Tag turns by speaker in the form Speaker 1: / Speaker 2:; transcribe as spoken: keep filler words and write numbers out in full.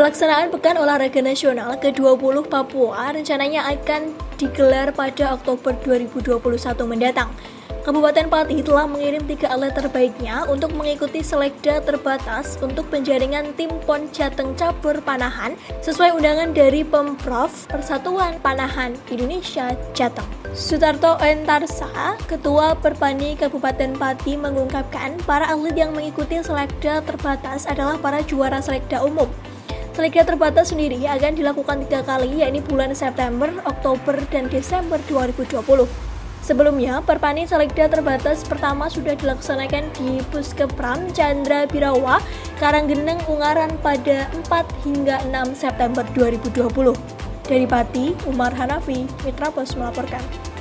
Speaker 1: Pelaksanaan Pekan Olahraga Nasional ke dua puluh Papua rencananya akan digelar pada Oktober dua ribu dua puluh satu mendatang. Kabupaten Pati telah mengirim tiga atlet terbaiknya untuk mengikuti selekda terbatas untuk penjaringan tim Pon Jateng Cabur Panahan sesuai undangan dari Pemprov Persatuan Panahan Indonesia Jateng. Sutarto Entarsa, Ketua Perpani Kabupaten Pati mengungkapkan para atlet yang mengikuti selekda terbatas adalah para juara selekda umum. Selekda terbatas sendiri akan dilakukan tiga kali, yakni bulan September, Oktober, dan Desember dua ribu dua puluh. Sebelumnya, Perpani Selekda terbatas pertama sudah dilaksanakan di Puskepram Chandra Birawa, Karanggeneng, Ungaran pada empat hingga enam September dua ribu dua puluh. Dari Pati, Umar Hanafi, Mitra Pos melaporkan.